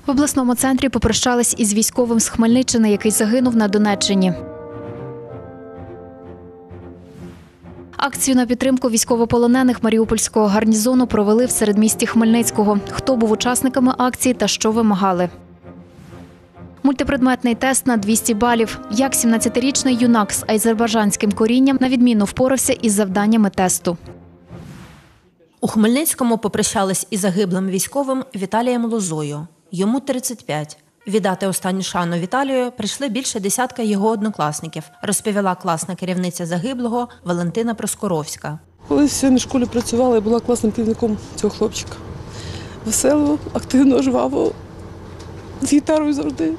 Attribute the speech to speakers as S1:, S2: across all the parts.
S1: В обласному центрі попрощались із військовим з Хмельниччини, який загинув на Донеччині. Акцію на підтримку військовополонених Маріупольського гарнізону провели в середмісті Хмельницького. Хто був учасниками акції та що вимагали? Мультипредметний тест на 200 балів. Як 17-річний юнак з азербайджанським корінням на відмінно впорався із завданнями тесту.
S2: У Хмельницькому попрощались із загиблим військовим Віталієм Лозою. Йому 35. Віддати останню шану Віталію прийшли більше десятка його однокласників, розповіла класна керівниця загиблого Валентина Проскоровська.
S3: Колись я на школі працювала і була класним керівником цього хлопчика. Весело, активно, жваво, з гітарою завжди.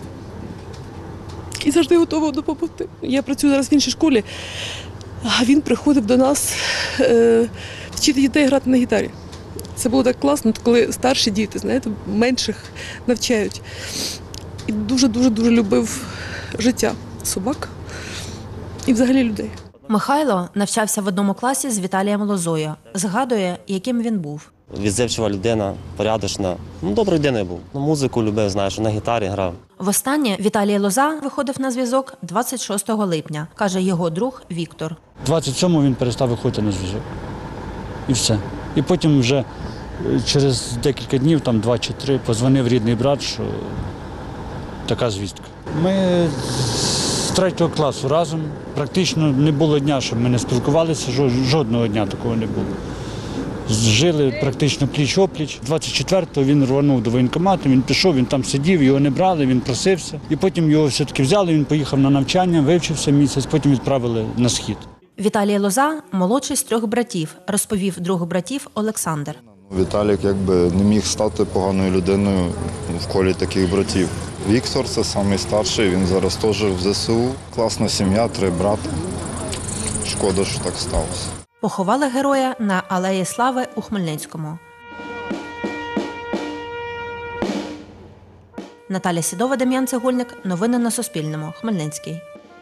S3: І завжди готова допомогти. Я працюю зараз в іншій школі, а він приходив до нас вчити дітей грати на гітарі. Це було так класно, коли старші діти, знаєте, менших навчають. І дуже-дуже любив життя собак і взагалі людей.
S2: Михайло навчався в одному класі з Віталієм Лозою. Згадує, яким він був.
S4: Відзивчива людина, порядочна. Доброю людиною був. Музику любив, знаєш, на гітарі грав.
S2: Востаннє Віталій Лоза виходив на зв'язок 26 липня, каже його друг Віктор.
S5: 27-го він перестав виходити на зв'язок. І все. І потім вже через декілька днів, там 2 чи 3, подзвонив рідний брат, що така звістка. Ми з 3 класу разом. Практично не було дня, щоб ми не спілкувалися, жодного дня такого не було. Жили практично пліч-опліч. 24-го він рванув до воєнкомату, він пішов, він там сидів, його не брали, він просився. І потім його все-таки взяли, він поїхав на навчання, вивчився місяць, потім відправили на схід.
S2: Віталій Лоза – молодший з 3 братів, розповів друг братів Олександр.
S6: Віталік не міг стати поганою людиною в колі таких братів. Віктор – це найстарший, він зараз теж в ЗСУ. Класна сім'я, 3 брати. Шкода, що так сталося.
S2: Поховали героя на Алеї Слави у Хмельницькому. Наталя Сідова, Дем'ян Цегольник. Новини на Суспільному. Хмельницький.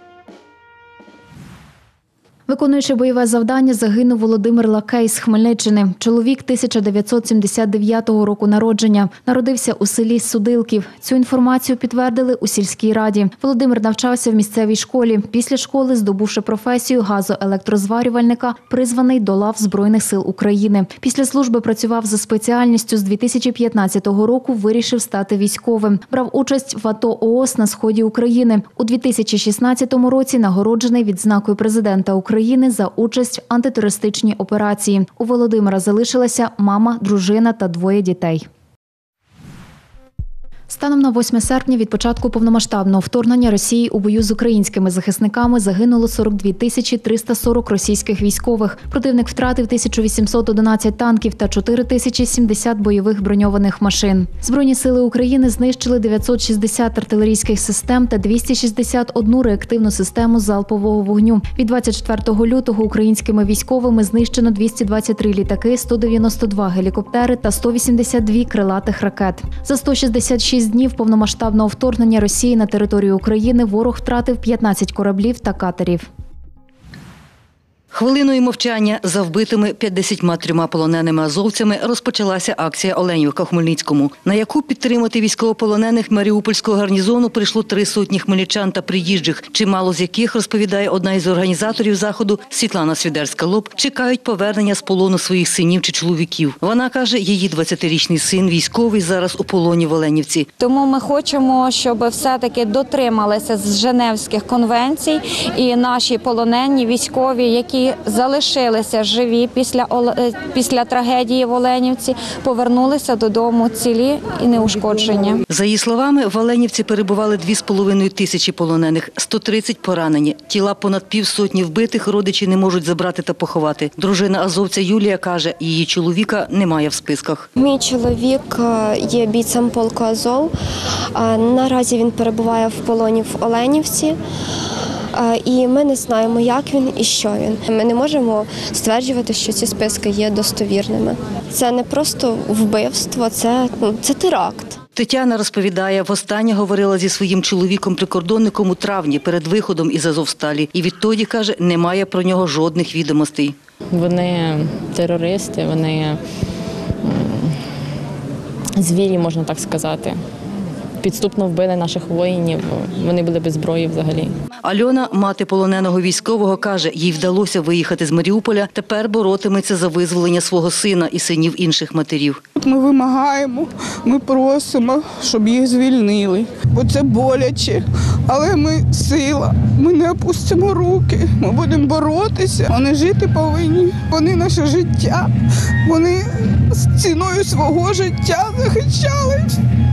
S1: Виконуючи бойове завдання, загинув Володимир Лакей з Хмельниччини. Чоловік 1979 року народження. Народився у селі Судилків. Цю інформацію підтвердили у сільській раді. Володимир навчався в місцевій школі. Після школи, здобувши професію газоелектрозварювальника, призваний до лав Збройних сил України. Після служби працював за спеціальністю. З 2015 року вирішив стати військовим. Брав участь в АТО ООС на сході України. У 2016 році нагороджений відзнакою президента України за участь в антитерористичній операції. У Володимира залишилася мама, дружина та 2 дітей. Станом на 8 серпня від початку повномасштабного вторгнення Росії у бою з українськими захисниками загинуло 42 340 російських військових. Противник втратив 1811 танків та 4070 бойових броньованих машин. Збройні сили України знищили 960 артилерійських систем та 261 реактивну систему залпового вогню. Від 24 лютого українськими військовими знищено 223 літаки, 192 гелікоптери та 182 крилатих ракет. За 166 днів повномасштабного вторгнення Росії на територію України ворог втратив 15 кораблів та катерів.
S7: Хвилиною мовчання за вбитими 53 полоненими азовцями розпочалася акція «Оленівка» в Хмельницькому, на яку підтримати військовополонених Маріупольського гарнізону прийшло 300 хмельничан та приїжджих, чимало з яких, розповідає одна із організаторів заходу Світлана Свідерська-Лоб, чекають повернення з полону своїх синів чи чоловіків. Вона каже, її 20-річний син військовий зараз у полоні в Оленівці.
S8: Тому ми хочемо, щоб все-таки дотрималися з Женевських конвенцій і наші полонені військові, які залишилися живі після трагедії в Оленівці, повернулися додому цілі і неушкоджені.
S7: За її словами, в Оленівці перебували 2500 полонених, 130 поранені. Тіла понад 500 вбитих родичі не можуть забрати та поховати. Дружина азовця Юлія каже, її чоловіка немає в списках.
S9: Мій чоловік є бійцем полку Азов. Наразі він перебуває в полоні в Оленівці. І ми не знаємо, як він і що він. Ми не можемо стверджувати, що ці списки є достовірними. Це не просто вбивство, це теракт.
S7: Тетяна розповідає, востаннє говорила зі своїм чоловіком-прикордонником у травні перед виходом із Азовсталі. І відтоді, каже, немає про нього жодних відомостей.
S10: Вони терористи, вони звірі, можна так сказати. підступно вбили наших воїнів. Вони були без зброї взагалі.
S7: Альона, мати полоненого військового, каже, їй вдалося виїхати з Маріуполя, тепер боротиметься за визволення свого сина і синів інших матерів.
S11: Ми вимагаємо, ми просимо, щоб їх звільнили, бо це боляче, але ми сила, ми не опустимо руки, ми будемо боротися, вони жити повинні, вони наше життя, вони з ціною свого життя захищали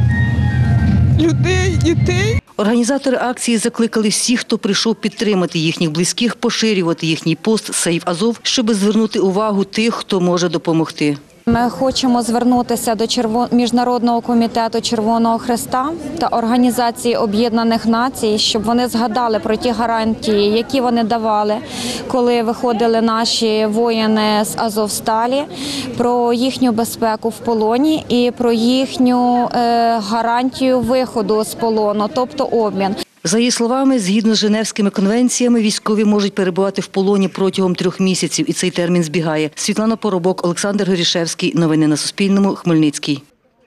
S11: людей, дітей.
S7: Організатори акції закликали всіх, хто прийшов підтримати їхніх близьких, поширювати їхній пост «Сейв Азов», щоб звернути увагу тих, хто може допомогти.
S8: Ми хочемо звернутися до Міжнародного комітету Червоного Хреста та Організації Об'єднаних Націй, щоб вони згадали про ті гарантії, які вони давали, коли виходили наші воїни з Азовсталі, про їхню безпеку в полоні і про їхню гарантію виходу з полону, тобто обмін.
S7: За її словами, згідно з Женевськими конвенціями, військові можуть перебувати в полоні протягом 3 місяців, і цей термін збігає. Світлана Поробок, Олександр Горішевський. Новини на Суспільному. Хмельницький.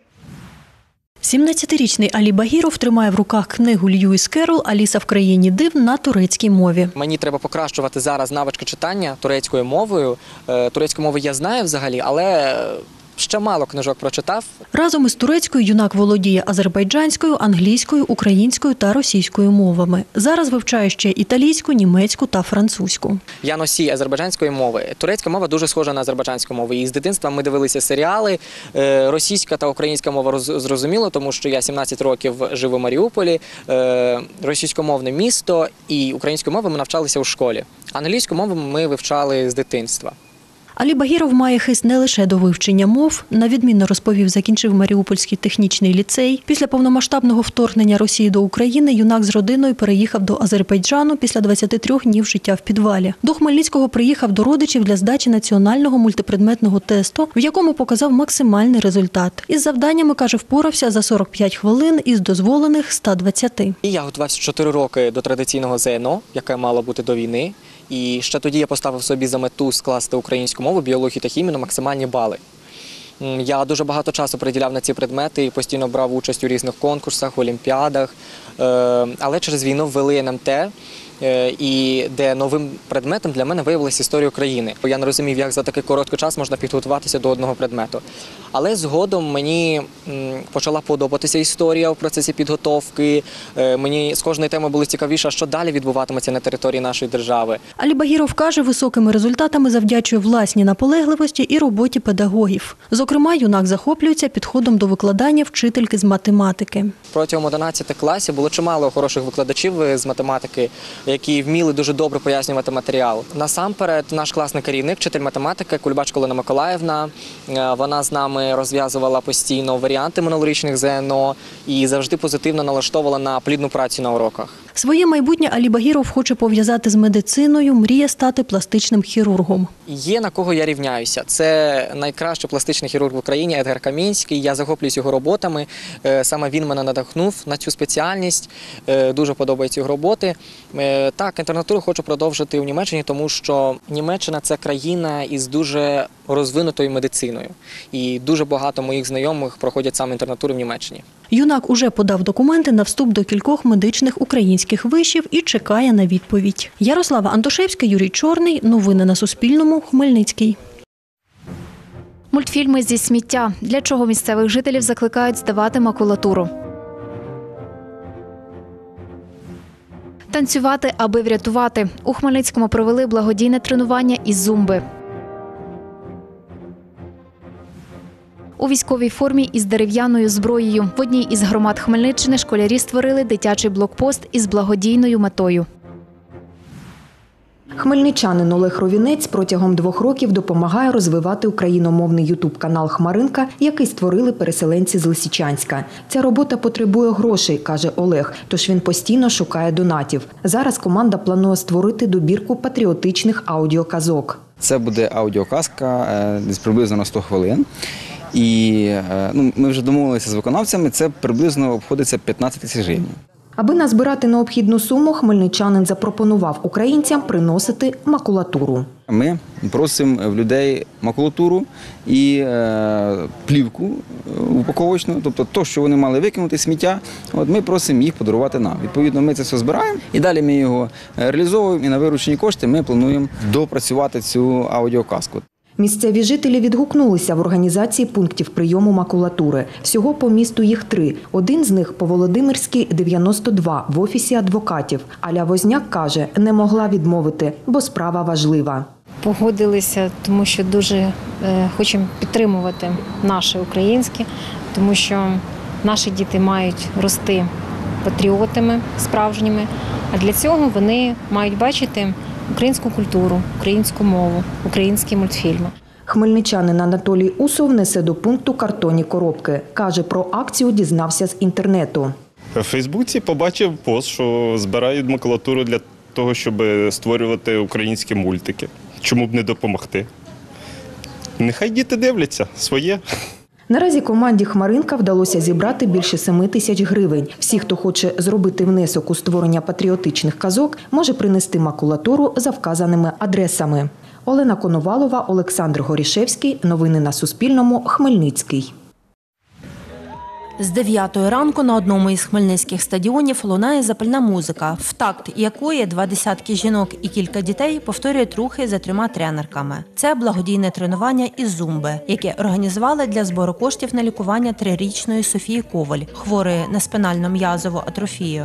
S12: 17-річний Алі Багіров тримає в руках книгу Льюіс Керрол «Аліса в країні див» на турецькій мові.
S13: Мені треба покращувати зараз навички читання турецькою мовою. Турецьку мову я знаю взагалі, але ще мало книжок прочитав.
S12: Разом із турецькою юнак володіє азербайджанською, англійською, українською та російською мовами. Зараз вивчає ще італійську, німецьку та французьку.
S13: Я носій азербайджанської мови. Турецька мова дуже схожа на азербайджанську мову. І з дитинства ми дивилися серіали. Російська та українська мова зрозуміло, тому що я 17 років жив у Маріуполі, російськомовне місто, і українську мову ми навчалися у школі. Англійську мову ми вивчали з дитинства.
S12: Алі Багіров має хист не лише до вивчення мов. На відмінно розповів, закінчив Маріупольський технічний ліцей. Після повномасштабного вторгнення Росії до України юнак з родиною переїхав до Азербайджану після 23 днів життя в підвалі. До Хмельницького приїхав до родичів для здачі національного мультипредметного тесту, в якому показав максимальний результат. Із завданнями, каже, впорався за 45 хвилин із дозволених 120.
S13: Я готувався 4 роки до традиційного ЗНО, яке мало бути до війни. І ще тоді я поставив собі за мету скласти українську мову, біологію та хімію на максимальні бали. Я дуже багато часу приділяв на ці предмети і постійно брав участь у різних конкурсах, олімпіадах. Але через війну ввели НМТ, і де новим предметом для мене виявилася історія України. Я не розумів, як за такий короткий час можна підготуватися до одного предмету. Але згодом мені почала подобатися історія в процесі підготовки. Мені з кожної теми було цікавіше, що далі відбуватиметься на території нашої держави.
S12: Алі Багіров каже, високими результатами завдячує власній наполегливості і роботі педагогів. Зокрема, юнак захоплюється підходом до викладання вчительки з математики.
S13: Протягом 11 класів було чимало хороших викладачів з математики, які вміли дуже добре пояснювати матеріал. Насамперед, наш класний керівник, вчитель математики Кульбачко Олена Миколаївна, вона з нами розв'язувала постійно варіанти минулорічних ЗНО і завжди позитивно налаштовувала на плідну працю на уроках.
S12: Своє майбутнє Алі Багіров хоче пов'язати з медициною, мріє стати пластичним хірургом.
S13: Є на кого я рівняюся. Це найкращий пластичний хірург в Україні Едгар Камінський. Я захоплююсь його роботами. Саме він мене надихнув на цю спеціальність. Дуже подобаються його роботи. Так, інтернатуру хочу продовжити в Німеччині, тому що Німеччина – це країна із дуже розвинутою медициною. І дуже багато моїх знайомих проходять саме інтернатуру в Німеччині.
S12: Юнак уже подав документи на вступ до кількох медичних українських вишів і чекає на відповідь. Ярослава Антошевська, Юрій Чорний. Новини на Суспільному. Хмельницький.
S1: Мультфільми зі сміття. Для чого місцевих жителів закликають здавати макулатуру? Танцювати, аби врятувати. У Хмельницькому провели благодійне тренування із зумби. У військовій формі із дерев'яною зброєю. В одній із громад Хмельниччини школярі створили дитячий блокпост із благодійною метою.
S14: Хмельничанин Олег Ровінець протягом 2 років допомагає розвивати україномовний ютуб-канал «Хмаринка», який створили переселенці з Лисичанська. Ця робота потребує грошей, каже Олег, тож він постійно шукає донатів. Зараз команда планує створити добірку патріотичних аудіоказок.
S15: Це буде аудіоказка десь приблизно на 100 хвилин. І ми вже домовилися з виконавцями, це приблизно обходиться 15 тисяч гривень.
S14: Аби назбирати необхідну суму, хмельничанин запропонував українцям приносити макулатуру.
S15: Ми просимо в людей макулатуру і плівку упаковочну, тобто те, що вони мали викинути, сміття, ми просимо їх подарувати нам. Відповідно, ми це все збираємо і далі ми його реалізовуємо, і на виручені кошти ми плануємо допрацювати цю аудіоказку.
S14: Місцеві жителі відгукнулися в організації пунктів прийому макулатури. Всього по місту їх 3. Один з них по Володимирській, 92, в офісі адвокатів. Аля Возняк каже, не могла відмовити, бо справа важлива.
S16: Погодилися, тому що дуже хочемо підтримувати наше українське, тому що наші діти мають рости патріотами справжніми, а для цього вони мають бачити українську культуру, українську мову, українські мультфільми.
S14: Хмельничанин Анатолій Усов несе до пункту картонні коробки. Каже, про акцію дізнався з інтернету.
S17: В Фейсбуці побачив пост, що збирають макулатуру для того, щоб створювати українські мультики. Чому б не допомогти? Нехай діти дивляться своє.
S14: Наразі команді «Хмаринка» вдалося зібрати більше 7 тисяч гривень. Всі, хто хоче зробити внесок у створення патріотичних казок, може принести макулатуру за вказаними адресами. Олена Коновалова, Олександр Горішевський. Новини на Суспільному. Хмельницький.
S2: З 9 ранку на одному із хмельницьких стадіонів лунає запальна музика, в такт якої 20 жінок і кілька дітей повторюють рухи за 3 тренерками. Це благодійне тренування із зумби, яке організували для збору коштів на лікування 3-річної Софії Коваль, хворої на спинально-м'язову атрофію.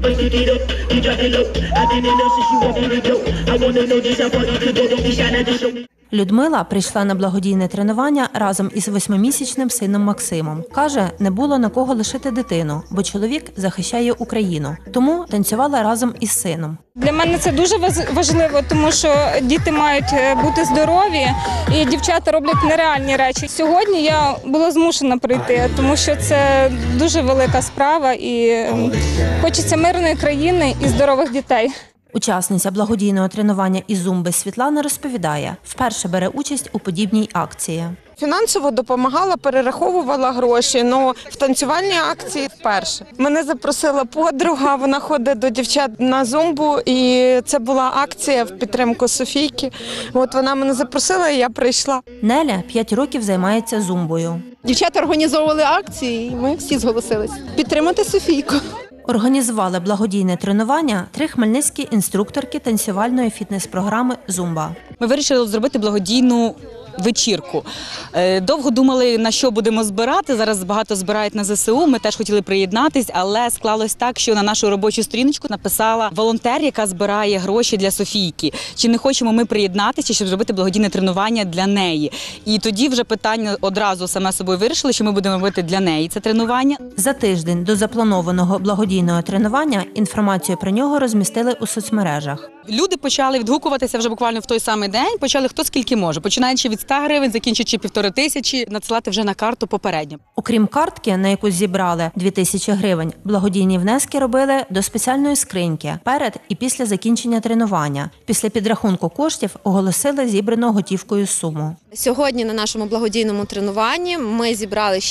S2: Людмила прийшла на благодійне тренування разом із 8-місячним сином Максимом. Каже, не було на кого лишити дитину, бо чоловік захищає Україну. Тому танцювала разом із сином.
S18: Для мене це дуже важливо, тому що діти мають бути здорові і дівчата роблять нереальні речі. Сьогодні я була змушена прийти, тому що це дуже велика справа і хочеться мирної країни і здорових дітей.
S2: Учасниця благодійного тренування із зумби Світлана розповідає, вперше бере участь у подібній акції.
S19: Фінансово допомагала, перераховувала гроші, але в танцювальній акції вперше. Мене запросила подруга, вона ходить до дівчат на зумбу, і це була акція в підтримку Софійки. От вона мене запросила, і я прийшла.
S2: Неля 5 років займається зумбою.
S20: Дівчата організовували акції, і ми всі зголосились підтримати Софійку.
S2: Організували благодійне тренування 3 хмельницькі інструкторки танцювальної фітнес-програми «Зумба».
S21: Ми вирішили зробити благодійну вечірку. Довго думали, на що будемо збирати. Зараз багато збирають на ЗСУ. Ми теж хотіли приєднатись, але склалось так, що на нашу робочу сторіночку написала волонтер, яка збирає гроші для Софійки. Чи не хочемо ми приєднатися, щоб зробити благодійне тренування для неї? І тоді вже питання одразу саме собою вирішили, що ми будемо робити для неї це тренування.
S2: За тиждень до запланованого благодійного тренування інформацію про нього розмістили у соцмережах.
S21: Люди почали відгукуватися вже буквально в той самий день, почали хто скільки може, починаючи від 100 гривень, закінчуючи 1500, надсилати вже на карту попередньо.
S2: Окрім картки, на яку зібрали 2000 гривень, благодійні внески робили до спеціальної скриньки перед і після закінчення тренування. Після підрахунку коштів оголосили зібрану готівкою суму.
S20: Сьогодні на нашому благодійному тренуванні ми зібрали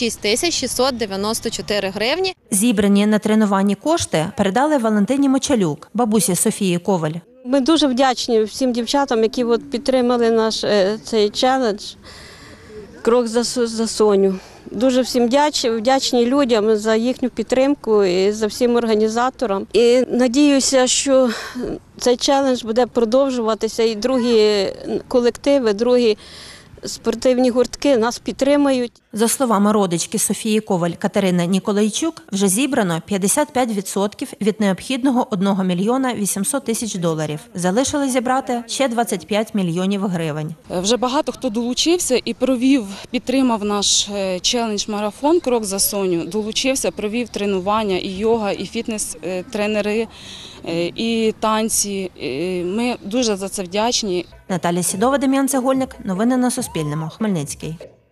S20: 6694 гривні.
S2: Зібрані на тренуванні кошти передали Валентині Мочалюк, бабусі Софії Коваль.
S22: Ми дуже вдячні всім дівчатам, які підтримали наш цей челендж «Крок за Соню». Дуже всім вдячні людям за їхню підтримку і за всім організаторам. І надіюся, що цей челендж буде продовжуватися і другі колективи, другі спортивні гуртки нас підтримують.
S2: За словами родички Софії Коваль Катерини Ніколайчук, вже зібрано 55% від необхідного 1 мільйона 800 тисяч доларів. Залишили зібрати ще 25 мільйонів гривень.
S23: Вже багато хто долучився і підтримав наш челендж-марафон «Крок за Соню». Долучився, провів тренування, і йога, і фітнес-тренери, і танці. Ми дуже за це вдячні.
S2: Наталія Сідова, Дем'ян Цегольник. Новини на Суспільному. Хмельницький.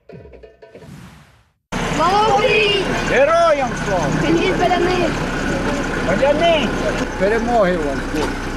S24: Слава Україні! Героям слава! Бережіть, бережіть! Бережіть! Перемоги вам!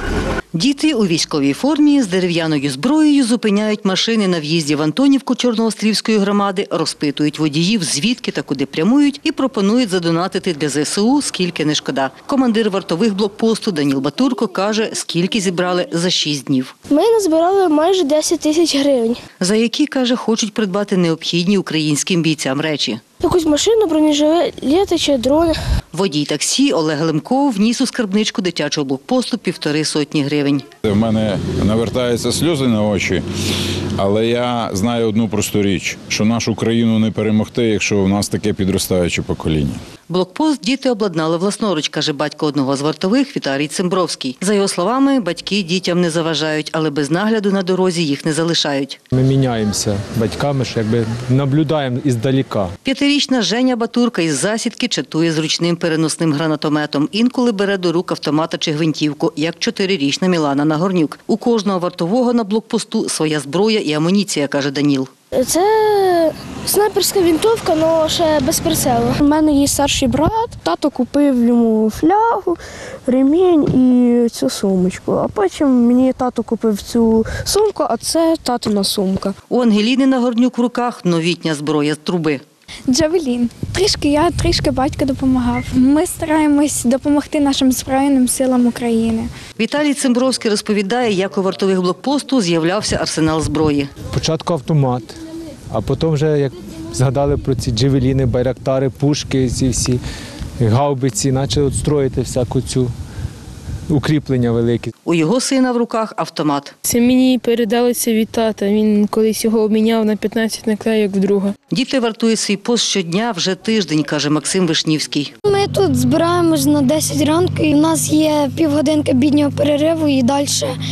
S7: Діти у військовій формі з дерев'яною зброєю зупиняють машини на в'їзді в Антонівку Чорноострівської громади, розпитують водіїв, звідки та куди прямують, і пропонують задонатити для ЗСУ, скільки не шкода. Командир вартових блокпосту Даніл Батурко каже, скільки зібрали за 6 днів.
S3: Ми назбирали майже 10 тисяч гривень.
S7: За які, каже, хочуть придбати необхідні українським бійцям речі.
S3: Якусь машину, бронежилети чи дрони.
S7: Водій таксі Олег Лемков вніс у скарбничку дитячого блокпосту 150 гривень.
S4: У мене навертаються сльози на очі, але я знаю одну просту річ, що нашу країну не перемогти, якщо в нас таке підростаюче покоління.
S7: Блокпост діти обладнали власноруч, каже батько одного з вартових Віталій Цимбровський. За його словами, батьки дітям не заважають, але без нагляду на дорозі їх не залишають.
S5: Ми міняємося батьками, що якби наблюдаємо іздаліка.
S7: 5-річна Женя Батурка із засідки чатує зручним переносним гранатометом. Інколи бере до рук автомата чи гвинтівку, як 4-річна Мілана Нагорнюк. У кожного вартового на блокпосту своя зброя і амуніція, каже Даніл.
S3: Це снайперська винтовка, але ще без прицелу. У мене є старший брат, тато купив йому флягу, ремінь і цю сумочку. А потім мені тато купив цю сумку, а це татина сумка.
S7: У Ангеліни Нагорнюк в руках новітня зброя з труби.
S24: Джавелін. Трішки я, трішки батько допомагав. Ми стараємось допомогти нашим Збройним силам України.
S7: Віталій Цимбровський розповідає, як у вартових блокпосту з'являвся арсенал зброї.
S5: Спочатку автомат, а потім вже, як згадали про ці джавеліни, байрактари, пушки, ці всі гаубиці, почали строїти всяку цю укріплення великі.
S7: У його сина в руках автомат.
S25: Це мені передалося від тата. Він колись його обміняв на 15 наклейок вдруге.
S7: Діти вартують свій пост щодня вже тиждень, каже Максим Вишнівський.
S3: Ми тут збираємось на 10 ранку, і в нас є півгодинки біднього перериву, і далі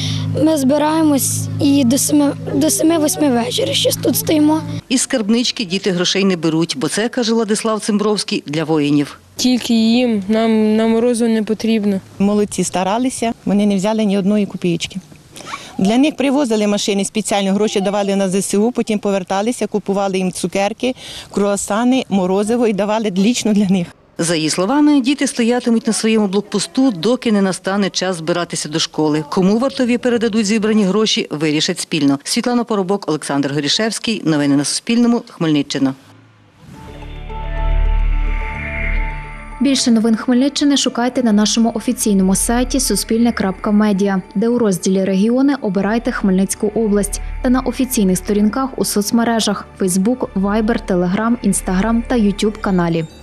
S3: ми збираємось і до 7-8 вечора ще тут стоїмо.
S7: Із скарбнички діти грошей не беруть, бо це, каже Владислав Цимбровський, для воїнів.
S25: Тільки їм, нам на морозу не потрібно.
S26: Молодці старалися, вони не взяли ні одної копійки. Для них привозили машини, спеціально гроші давали на ЗСУ, потім поверталися, купували їм цукерки, круасани, морозиво і давали лічно для них.
S7: За її словами, діти стоятимуть на своєму блокпосту, доки не настане час збиратися до школи. Кому вартові передадуть зібрані гроші, вирішать спільно. Світлана Поробок, Олександр Горішевський. Новини на Суспільному. Хмельниччина.
S1: Більше новин Хмельниччини шукайте на нашому офіційному сайті suspilne.media, де у розділі «Регіони» обирайте Хмельницьку область та на офіційних сторінках у соцмережах – Facebook, Viber, Telegram, Instagram та YouTube каналі.